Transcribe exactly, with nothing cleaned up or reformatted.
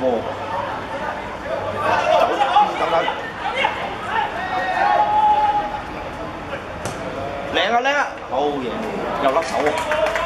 波，走等等，靚啊靚啊，好嘢，又甩手喎。